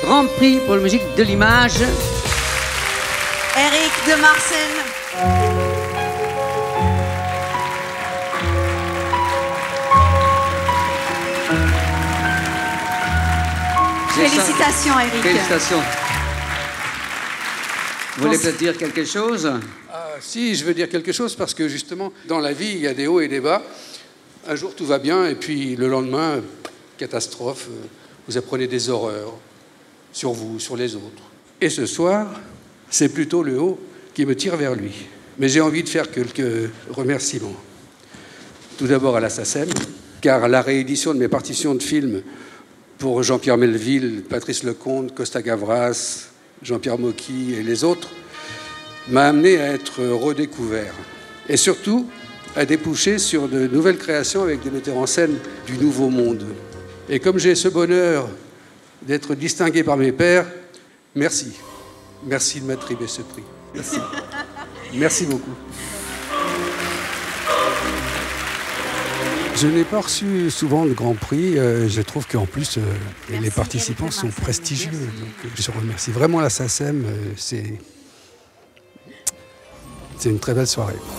Grand Prix pour la musique de l'image. Eric de Marsen. Félicitations, Eric. Félicitations. Vous voulez peut-être dire quelque chose? Si, je veux dire quelque chose parce que justement, dans la vie, il y a des hauts et des bas. Un jour, tout va bien et puis le lendemain, catastrophe. Vous apprenez des horreurs sur vous, sur les autres. Et ce soir, c'est plutôt le haut qui me tire vers lui. Mais j'ai envie de faire quelques remerciements. Tout d'abord à la SACEM, car la réédition de mes partitions de films pour Jean-Pierre Melville, Patrice Lecomte, Costa Gavras, Jean-Pierre Mocky et les autres, m'a amené à être redécouvert. Et surtout, à déboucher sur de nouvelles créations avec des metteurs en scène du Nouveau Monde. Et comme j'ai ce bonheur d'être distingué par mes pairs, merci. Merci de m'attribuer ce prix. Merci. Merci beaucoup. Je n'ai pas reçu souvent de Grand Prix. Je trouve qu'en plus, les participants sont prestigieux. Donc, je remercie vraiment la SACEM. C'est une très belle soirée.